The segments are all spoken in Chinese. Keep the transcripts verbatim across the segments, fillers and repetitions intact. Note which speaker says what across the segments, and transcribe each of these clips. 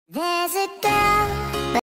Speaker 1: There's a girl.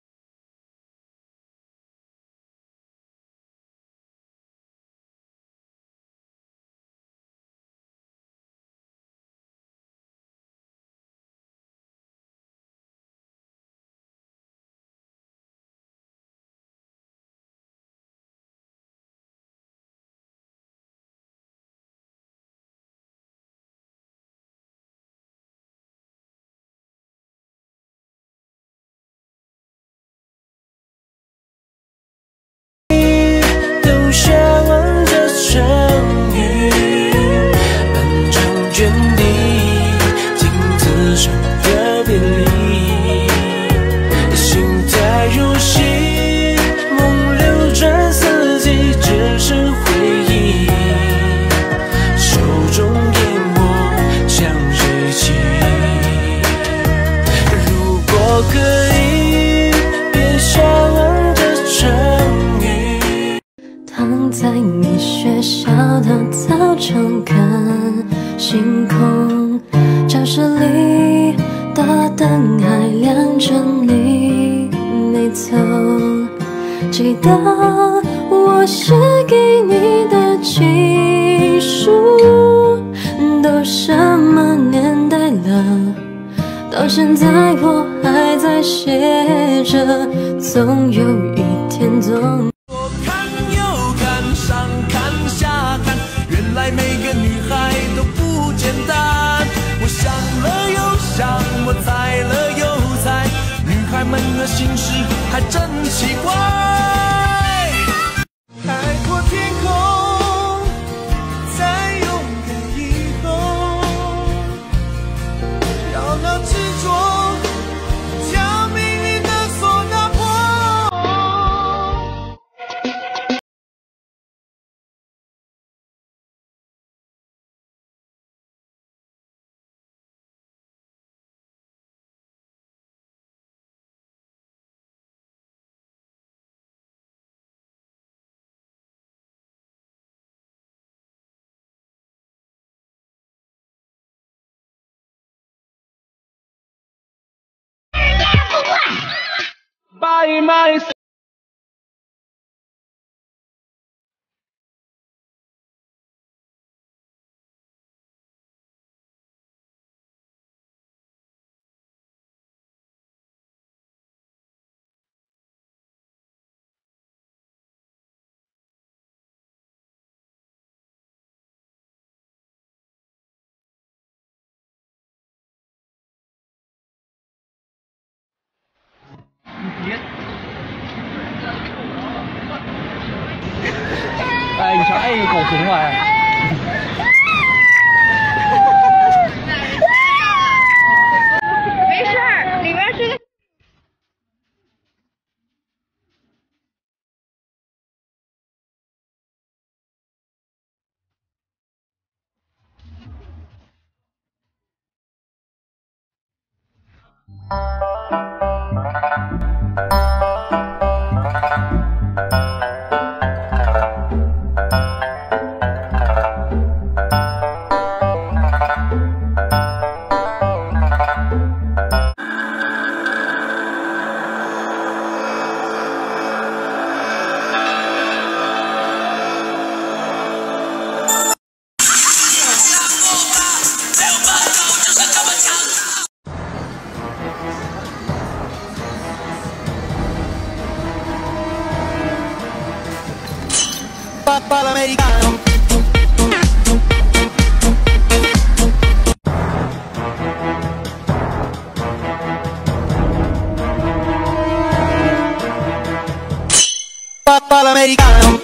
Speaker 2: 都下完这场雨，漫长卷地，镜子上的别离，心太入戏，梦流转四季，只剩回忆，手中烟火像锐气。如果可以，别下完这场雨。
Speaker 3: 躺在你学校的操场看星空，教室里大灯还亮着你没走，记得我写给你的情书，都什么年代了，到现在我还在写着，总有一天总。
Speaker 2: 上看下看，原来每个女孩都不简单。我想了又想，我猜了又猜，女孩们的心事还真奇怪。海阔天空，再勇敢以后，让那执着将命运的锁打破。 By my哎，你瞧，哎，狗熊啊！哎
Speaker 4: 没事儿，里边是个。
Speaker 2: Papà l'americano. Papà l'americano.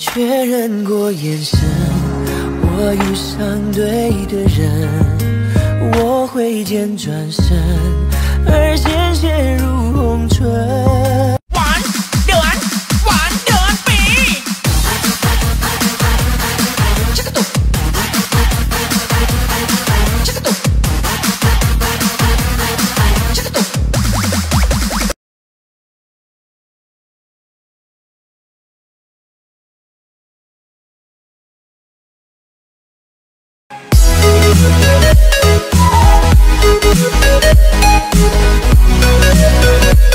Speaker 2: 确认过眼神，我遇上对的人，我挥剑转身，而鲜血如红唇。
Speaker 5: 玩เดือน玩เดือนปีชักกระตุกชักกระตุกชักกระตุก
Speaker 2: We'll be right back.